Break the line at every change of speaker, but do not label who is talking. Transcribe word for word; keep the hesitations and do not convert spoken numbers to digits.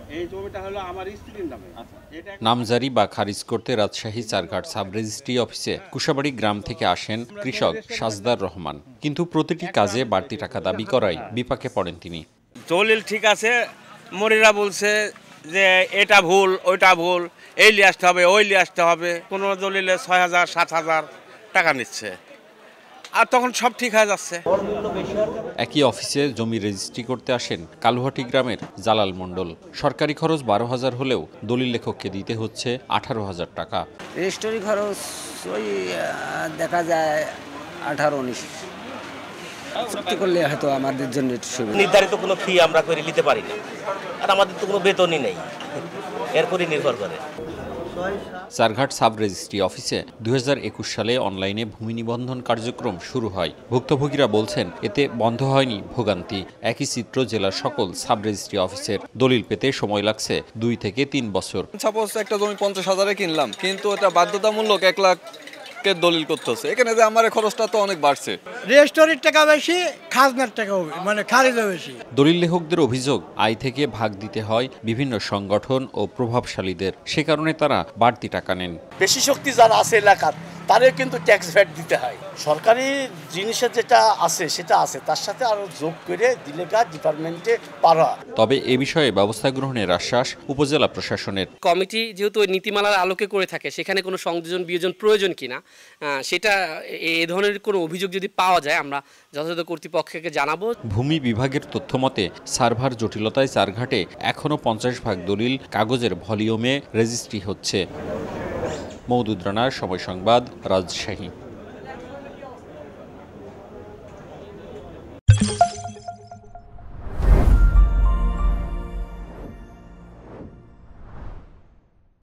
এই জমিটা হলো আমার স্ত্রীর নামে।
নামজারি বা খারিজ করতে রাজশাহী চারঘাট সাব রেজিস্ট্রি অফিসে কুশাবাড়ি গ্রাম থেকে আসেন কৃষক সাজদার রহমান, কিন্তু প্রতিটি কাজে বাড়তি টাকা দাবি করায় বিপাকে পড়েন তিনি।
দলিল ঠিক আছে, মরিরা বলছে যে এটা ভুল ওইটা ভুল, এই লিয়ে আসতে হবে ওই লিয়ে আসতে হবে, কোনো দলিলে ছয় হাজার সাত হাজার টাকা নিচ্ছে, আর তখন সব ঠিক হয়ে যাচ্ছে।
একই অফিসে জমি রেজিস্ট্রি করতে আসেন কালুহাটি গ্রামের জালাল মণ্ডল। সরকারি খরচ বারো হাজার হলেও দলিল লেখককে দিতে হচ্ছে আঠারো হাজার টাকা।
রেজিস্ট্রি খরচ ওই দেখা যায় আঠারো উনিশ চুক্তি করলে হয়তো আমাদের জন্য
নির্ধারিত কোনো ফি আমরা করে নিতে পারি না, আর আমাদের তো কোনো বেতনই নেই, এর উপরই নির্ভর করে।
চারঘাট সাব রেজিস্ট্রি অফিসে দুই হাজার একুশ সালে অনলাইনে ভূমি নিবন্ধন কার্যক্রম শুরু হয়। ভুক্তভোগীরা বলছেন এতে বন্ধ হয়নি ভোগান্তি। একই চিত্র জেলার সকল সাব রেজিস্ট্রি অফিসের। দলিল পেতে সময় লাগছে দুই থেকে তিন বছর।
সাপোজ একটা জমি পঞ্চাশ হাজারে কিনলাম, কিন্তু এটা বাধ্যতামূলক এক লাখ দলিল করতে হচ্ছে। এখানে যে আমার খরচটা তো অনেক বাড়ছে।
রেজিস্ট্রির টাকা বেশি, খাজনার টাকা মানে খারিজও বেশি।
দলিল লেখকদের অভিযোগ আয় থেকে ভাগ দিতে হয় বিভিন্ন সংগঠন ও প্রভাবশালীদের, সে কারণে তারা বাড়তি টাকা নেন।
বেশি শক্তি যারা আছে এলাকার তাদের কিন্তু ট্যাক্স ভ্যাট দিতে হয়। সরকারি জিনিসের যেটা আছে সেটা আছে, তার সাথে আরো যোগ করে দিলে কাজ ডিপার্টমেন্টে পারা।
তবে এ বিষয়ে ব্যবস্থা গ্রহণের আশ্বাস উপজেলা প্রশাসনের।
কমিটি যেহেতু ওই নীতিমালার আলোকে করে থাকে, সেখানে কোনো সংযোজন বিয়োজন প্রয়োজন কিনা সেটা এই ধরনের কোনো অভিযোগ যদি পাওয়া যায় আমরা যথাযথ কর্তৃপক্ষকে জানাবো। ভূমি
বিভাগের তথ্য মতে সার্ভার জটিলতায় চারঘাটে এখনও পঞ্চাশ ভাগ দলিল কাগজের ভলিউমে রেজিস্ট্রি হচ্ছে। মওদুদ রানার, সময় সংবাদ, রাজশাহী।